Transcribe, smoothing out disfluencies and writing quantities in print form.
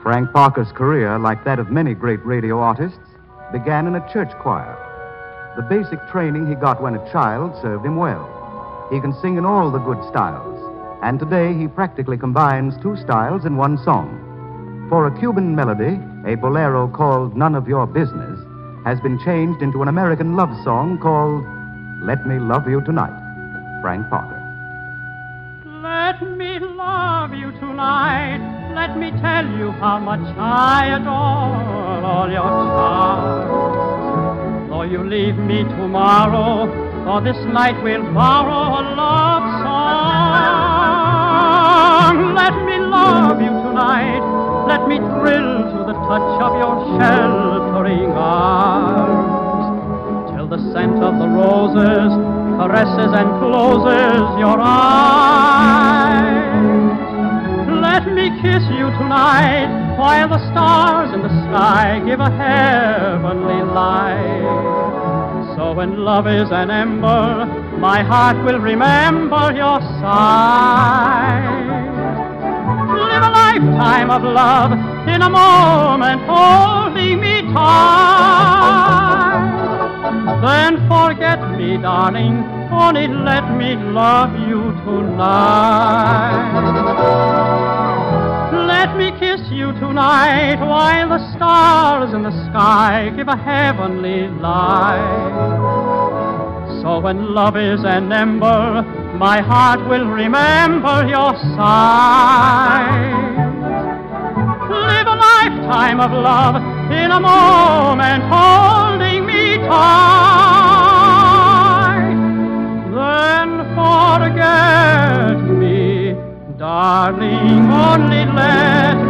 Frank Parker's career, like that of many great radio artists, began in a church choir. The basic training he got when a child served him well. He can sing in all the good styles, and today he practically combines two styles in one song. For a Cuban melody, a bolero called None of Your Business has been changed into an American love song called Let Me Love You Tonight. Frank Parker. Let me love you tonight. Let me tell you how much I adore all your charms. Though you leave me tomorrow, for this night we'll borrow a love song. Let me love you tonight. Let me thrill to the touch of your sheltering arms, till the scent of the roses caresses and closes your eyes. Let me kiss you tonight, while the stars in the sky give a heavenly light. So when love is an ember, my heart will remember your sighs. Live a lifetime of love in a moment, holding me tight. Then forget me, darling, only let me love you tonight. Let me kiss you tonight, while the stars in the sky give a heavenly light. So when love is an ember, my heart will remember your sighs. Live a lifetime of love in a moment, holding me tight. Then forget me, darling, only let